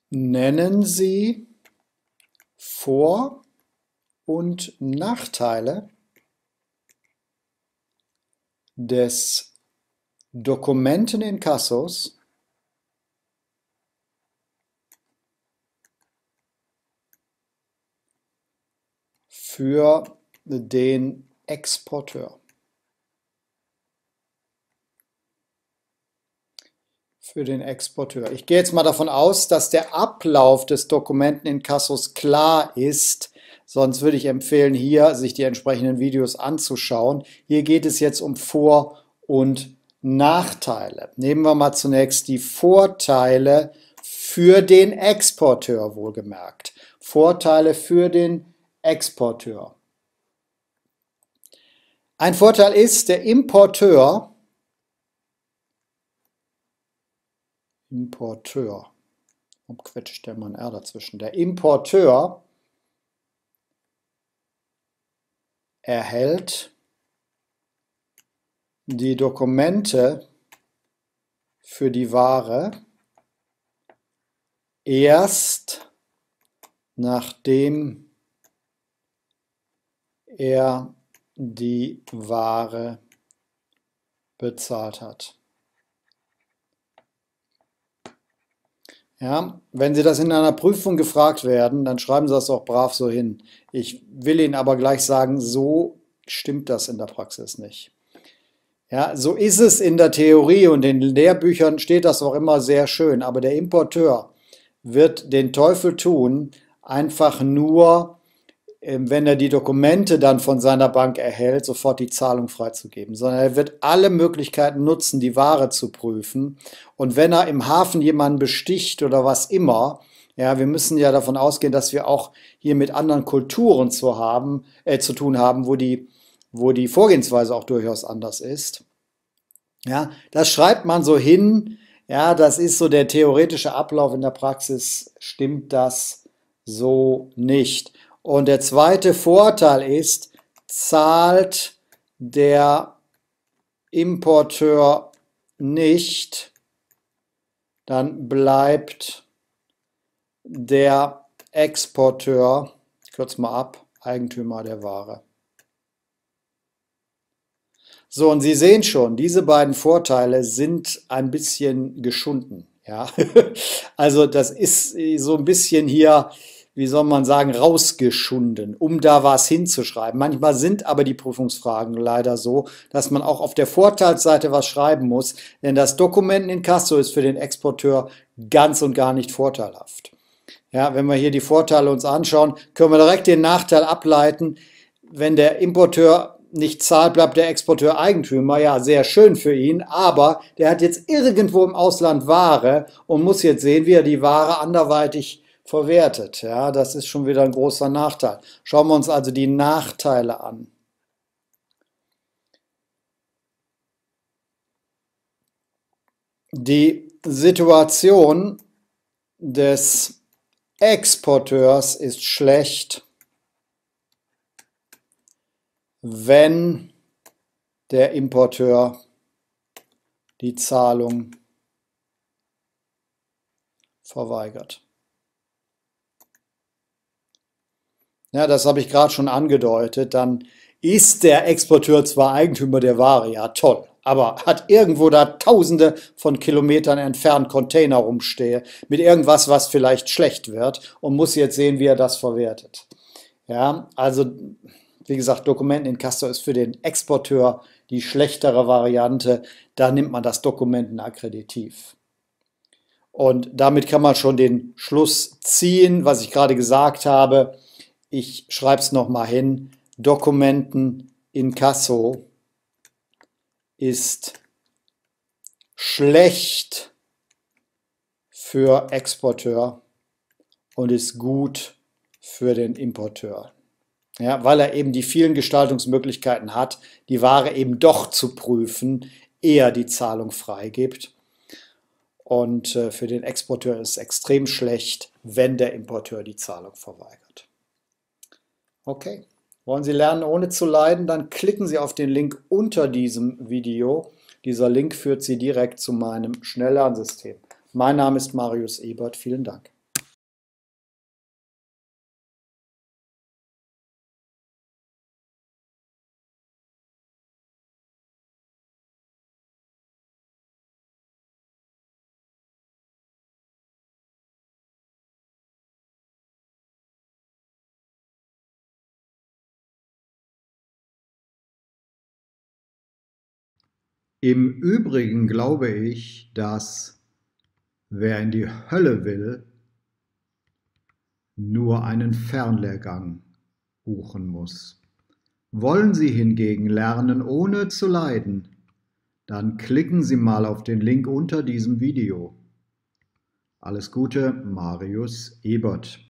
Nennen Sie Vor- und Nachteile des Dokumenteninkassos für den Exporteur. Für den Exporteur. Ich gehe jetzt mal davon aus, dass der Ablauf des Dokumenteninkassos klar ist. Sonst würde ich empfehlen, hier sich die entsprechenden Videos anzuschauen. Hier geht es jetzt um Vor- und Nachteile. Nehmen wir mal zunächst die Vorteile für den Exporteur, wohlgemerkt. Vorteile für den Exporteur. Ein Vorteil ist, der Importeur, warum quetscht der mal ein R dazwischen? Der Importeur erhält die Dokumente für die Ware erst nachdem er die Ware bezahlt hat. Ja, wenn Sie das in einer Prüfung gefragt werden, dann schreiben Sie das auch brav so hin. Ich will Ihnen aber gleich sagen, so stimmt das in der Praxis nicht. Ja, so ist es in der Theorie und in Lehrbüchern steht das auch immer sehr schön, aber der Importeur wird den Teufel tun, einfach nur, wenn er die Dokumente dann von seiner Bank erhält, sofort die Zahlung freizugeben, sondern er wird alle Möglichkeiten nutzen, die Ware zu prüfen. Und wenn er im Hafen jemanden besticht oder was immer, ja, wir müssen ja davon ausgehen, dass wir auch hier mit anderen Kulturen zu tun haben, wo die Vorgehensweise auch durchaus anders ist. Ja, das schreibt man so hin. Ja, das ist so der theoretische Ablauf. In der Praxis stimmt das so nicht. Und der zweite Vorteil ist, zahlt der Importeur nicht, dann bleibt der Exporteur, ich kürze mal ab, Eigentümer der Ware. So, und Sie sehen schon, diese beiden Vorteile sind ein bisschen geschunden. Ja? Also das ist so ein bisschen hier, wie soll man sagen, rausgeschunden, um da was hinzuschreiben. Manchmal sind aber die Prüfungsfragen leider so, dass man auch auf der Vorteilsseite was schreiben muss, denn das Dokumenteninkasso ist für den Exporteur ganz und gar nicht vorteilhaft. Ja, wenn wir hier die Vorteile uns anschauen, können wir direkt den Nachteil ableiten. Wenn der Importeur nicht zahlt, bleibt der Exporteur Eigentümer. Ja, sehr schön für ihn, aber der hat jetzt irgendwo im Ausland Ware und muss jetzt sehen, wie er die Ware anderweitig verwertet. Ja, das ist schon wieder ein großer Nachteil. Schauen wir uns also die Nachteile an. Die Situation des Exporteurs ist schlecht, wenn der Importeur die Zahlung verweigert. Ja, das habe ich gerade schon angedeutet. Dann ist der Exporteur zwar Eigentümer der Ware, ja toll, aber hat irgendwo da Tausende von Kilometern entfernt Container rumstehen mit irgendwas, was vielleicht schlecht wird und muss jetzt sehen, wie er das verwertet. Ja, also wie gesagt, Dokumenteninkasso ist für den Exporteur die schlechtere Variante. Da nimmt man das Dokumentenakkreditiv. Und damit kann man schon den Schluss ziehen, was ich gerade gesagt habe. Ich schreibe es nochmal hin. Dokumenteninkasso ist schlecht für Exporteur und ist gut für den Importeur. Ja, weil er eben die vielen Gestaltungsmöglichkeiten hat, die Ware eben doch zu prüfen, ehe er die Zahlung freigibt. Und für den Exporteur ist es extrem schlecht, wenn der Importeur die Zahlung verweigert. Okay, wollen Sie lernen, ohne zu leiden? Dann klicken Sie auf den Link unter diesem Video. Dieser Link führt Sie direkt zu meinem Schnelllernsystem. Mein Name ist Marius Ebert. Vielen Dank. Im Übrigen glaube ich, dass wer in die Hölle will, nur einen Fernlehrgang buchen muss. Wollen Sie hingegen lernen, ohne zu leiden, dann klicken Sie mal auf den Link unter diesem Video. Alles Gute, Marius Ebert.